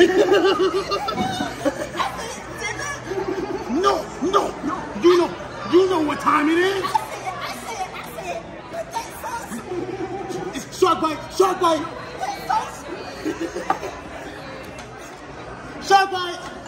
No. You know what time it is. I said. Put that sauce. It's shark bite. Put sauce. Shark bite.